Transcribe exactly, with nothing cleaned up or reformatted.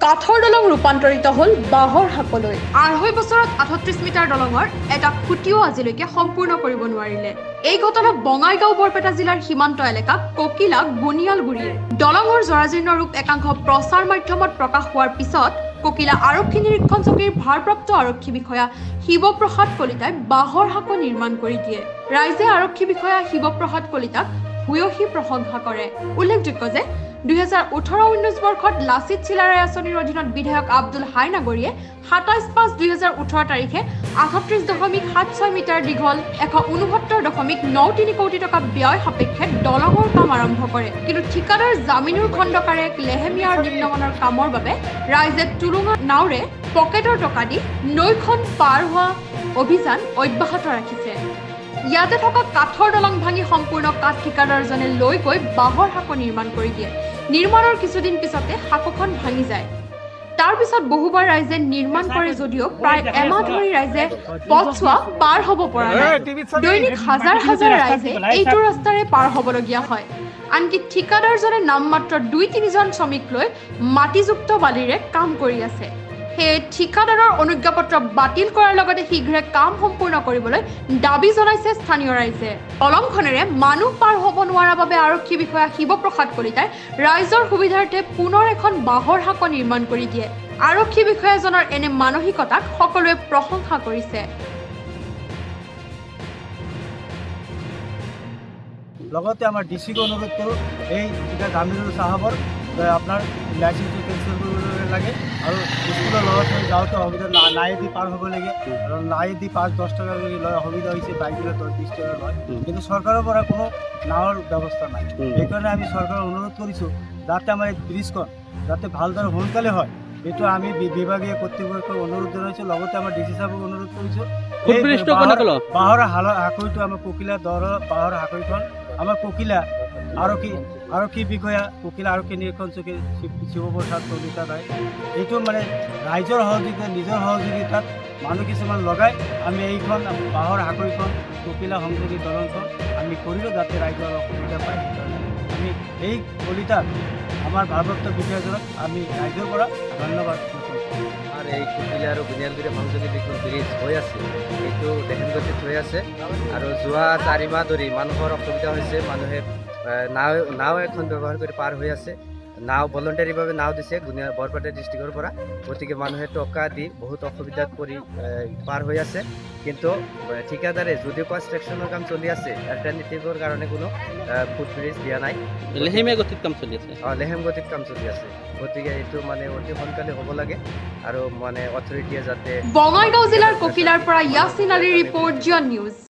কাঠৰ দলং ৰূপান্তৰিত হল বাঁহৰ হাকলৈ। আঢ়ৈ বছৰত আঠত্ৰিশ মিটাৰ দলঙৰ এটা খুঁটিও আজিলৈকে সম্পূৰ্ণ কৰিব নোৱাৰিলে। এই ঘটনা বঙাইগাঁও বৰপেটা জিলাৰ সীমান্ত এলেকা ককিলা গুনিয়ালগুৰিৰ। দলঙৰ জৰাজীৰ্ণ ৰূপ একাংশ প্ৰচাৰ মাধ্যমত প্ৰকাশ হোৱাৰ পিছত ককিলা আৰক্ষী নিৰীক্ষণ চকীৰ ভাৰপ্ৰাপ্ত আৰক্ষী বিষয়া শিৱপ্ৰসাদ কলিতাই বাঁহৰ হাক নিৰ্মাণ কৰি দিয়ে। ৰাইজে আৰক্ষী বিষয়া শিৱপ্ৰসাদ কলিতাক ভূয়সী প্ৰশংসা কৰে। উল্লেখযোগ্য যে দুহেজাৰ ওঠৰ ঊনৈশ বৰ্ষত লাচিত চিলাৰায় আঁচনিৰ অধীনত বিধায়ক আব্দুল হাই নাগৰীয়ে সাতাইছ পাঁচ দুহেজাৰ ওঠৰ তাৰিখে আঠত্ৰিশ দশমিক সাত ছয় মিটাৰ দীঘল এশ ঊনসত্তৰ দশমিক ন তিনি কোটি টকা ব্যয় সাপেক্ষে দলঙৰ কাম আৰম্ভ কৰে। কিন্তু ঠিকাদাৰ জামিনুৰ খণ্ডকাৰে লেহেমিয়াৰ নিম্নমানৰ কামৰ বাবে ৰাইজে টুলুঙা নাওৰে পকেটৰ টকা দি নৈখন পাৰ হোৱা অভিযান অব্যাহত ৰাখিছে। ইয়াতে থকা কাঠৰ দলং ভাঙি সম্পূৰ্ণ কাঠ ঠিকাদাৰজনে লৈ গৈ বাঁহৰ হাক নিৰ্মাণ কৰি দিয়ে। নিৰ্মাণৰ কিছুদিন পিছতে হাকখন ভাঙি যায়। তাৰ পিছত বহুবাৰ ৰাইজে নিৰ্মাণ কৰে যদিও প্ৰায় এমাহ ধৰি ৰাইজে পথছোৱা পাৰ হ'ব পৰা নাই। দৈনিক হাজাৰ হাজাৰ ৰাইজে এইটো ৰাস্তাৰে পাৰ হ'বলগীয়া হয়। আনকি ঠিকাদাৰজনে নামমাত্ৰ দুই তিনিজন শ্ৰমিক লৈ মাটিযুক্ত বালিৰে কাম কৰি আছে। সেয়ে ঠিকাদাৰৰ অনুজ্ঞাপত্ৰ বাতিল কৰাৰ লগতে শীঘ্ৰে কাম সম্পূৰ্ণ কৰিবলৈ দাবী জনাইছে স্থানীয় ৰাইজে। দলংখনেৰে মানুহ পাৰ হ'ব নোৱাৰা বাবে আৰক্ষী বিষয়া শিৱপ্ৰসাদ কলিতাই ৰাইজৰ সুবিধাৰ্থে পুনৰ এখন বাঁহৰ হাক নিৰ্মাণ কৰি দিয়ে। আৰক্ষী বিষয়াজনৰ এনে মানসিকতাক সকলোৱে প্ৰশংসা কৰিছে। লগতে আমাৰ ডিচিক অনুৰোধ কৰোঁ, এই এতিয়া জামিনুল চাহাবৰ আপোনাৰ লাইচেন্সটো কেঞ্চেল কৰিব লাগে আৰু স্কুলৰ ল'ৰা ছোৱালী যাওঁতে অসুবিধা নাৱেদি পাৰ হ'ব লাগে। আৰু নাৱেদি পাঁচ দহ টকা যদি লয় অসুবিধা হৈছে, বাইকবিলাক দহ বিছ টকা লয়, কিন্তু চৰকাৰৰ পৰা কোনো নাৱৰ ব্যৱস্থা নাই। সেইকাৰণে আমি চৰকাৰক অনুৰোধ কৰিছোঁ যাতে আমাৰ এই ব্ৰিজখন যাতে ভালদৰে সোনকালে হয়, এইটো আমি বিভাগীয় কৰ্তৃপক্ষক অনুৰোধ জনাইছোঁ। লগতে আমাৰ ডি চি চাহাবক অনুৰোধ কৰিছোঁ, বাঁহৰ হাকৈটো আমাৰ ককিলা দৰ বাঁহৰ হাকৈখন আমাৰ ককিলা আৰক্ষী আৰক্ষী বিষয়া ককিলা আৰক্ষী নিৰীক্ষণ চকী শিৱপ্ৰসাদ কলিতা নাই। এইটো মানে ৰাইজৰ সহযোগিতা নিজৰ সহযোগিতাত মানুহ কিছুমান লগাই আমি এইখন বাঁহৰ হাকৈখন ককিলা সংযোগী দলংখন আমি কৰিলোঁ যাতে ৰাইজৰ অসুবিধা পায়। আমি এই কলিতাক আমাৰ ভাৰপ্ৰাপ্ত বিষয়াজনক আমি ৰাইজৰ পৰা ধন্যবাদ। আর এই ককিলা আর গুনিয়ালগুৰি সংযোগী যিখন ব্ৰিজ হৈ আছে সেইটো দেহেন গতিত হৈ আছে আৰু যোৱা চাৰি মাহ ধৰি মানুহৰ অসুবিধা হৈছে। মানুহে নাও নাও এখন ব্যৱহাৰ কৰি পাৰ হৈ আছে। নাও ভলণ্টাৰীভাৱে নাও দিছে গুনিয়া বৰপেটা ডিষ্ট্ৰিক্টৰ পৰা, গতিকে মানুহে টকা দি বহুত অসুবিধাত পৰি পাৰ হৈ আছে। কিন্তু ঠিকাদাৰে যদিও কনষ্ট্ৰাকশ্যনৰ কাম চলি আছে, অল্টাৰনেটিভৰ কাৰণে কোনো ফুট ব্ৰিজ দিয়া নাই। লেহেমীয়া গতিত কাম চলি আছে। অঁ লেহেম গতিত কাম চলি আছে, গতিকে এইটো মানে অতি সোনকালে হ'ব লাগে আৰু মানে অথৰিটিয়ে যাতে। বঙাইগাঁও জিলাৰ ককিলাৰ পৰা ইয়াছিন আলীৰ ৰিপৰ্ট, জিঅন নিউজ।